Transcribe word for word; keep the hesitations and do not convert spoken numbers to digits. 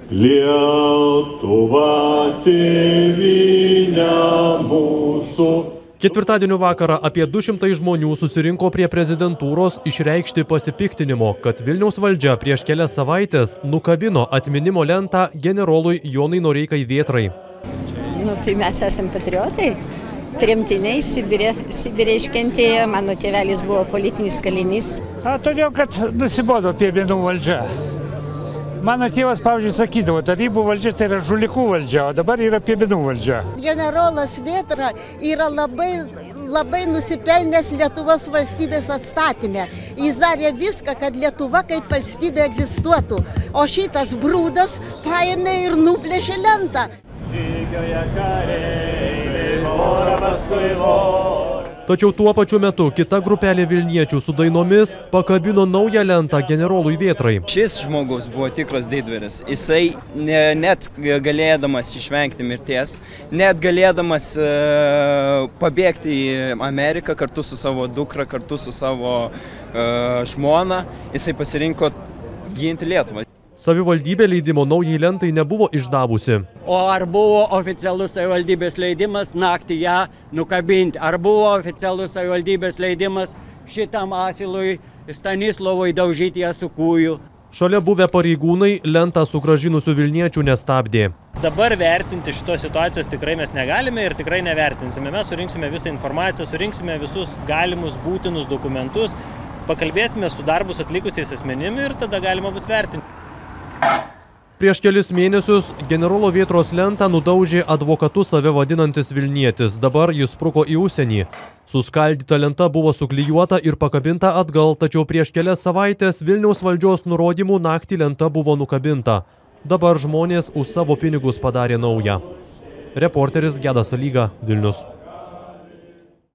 Lietuva tėvynė mūsų. Ketvirtadienio vakarą apie du šimtai žmonių susirinko prie prezidentūros išreikšti pasipiktinimo, kad Vilniaus valdžia prieš kelias savaitės nukabino atminimo lentą generolui Jonui Noreikai Vėtrai. Nu, tai mes esam patriotai, tremtiniai, Sibirė, Sibirė iškentėjo, mano tėvelis buvo politinis kalinys. A, todėl, kad nusibodo piemenų valdžia. Mano tėvas, pavyzdžiui, sakydavo, tarybų valdžia tai yra žulikų valdžia, o dabar yra piemenų valdžia. Generolas Vėtra yra labai, labai nusipelnęs Lietuvos valstybės atstatymę. Jis darė viską, kad Lietuva kaip valstybė egzistuotų, o šitas brūdas paėmė ir nuplėšė lentą. Tačiau tuo pačiu metu kita grupelė Vilniečių su dainomis pakabino naują lentą generolui Vėtrai. Šis žmogus buvo tikras didvyris. Jisai ne, net galėdamas išvengti mirties, net galėdamas e, pabėgti į Ameriką kartu su savo dukra, kartu su savo e, žmona, jisai pasirinko ginti Lietuvą. Savivaldybė leidimo naujai lentai nebuvo išdavusi. O ar buvo oficialus savivaldybės leidimas naktį ją nukabinti? Ar buvo oficialus savivaldybės leidimas šitam asilui Stanislovui daužyti ją su kūju? Šalia buvę pareigūnai lentą sugrąžinusių Vilniečių nestabdė. Dabar vertinti šitos situacijos tikrai mes negalime ir tikrai nevertinsime. Mes surinksime visą informaciją, surinksime visus galimus būtinus dokumentus, pakalbėsime su darbus atlikusiais asmenimi ir tada galima bus vertinti. Prieš kelis mėnesius generolo Vėtros lentą nudaužė advokatu save vadinantis Vilnietis. Dabar jis spruko į užsienį. Suskaldyta lenta buvo suklijuota ir pakabinta atgal, tačiau prieš kelias savaitės Vilniaus valdžios nurodymų naktį lenta buvo nukabinta. Dabar žmonės už savo pinigus padarė naują. Reporteris Gedas Alyga, Vilnius.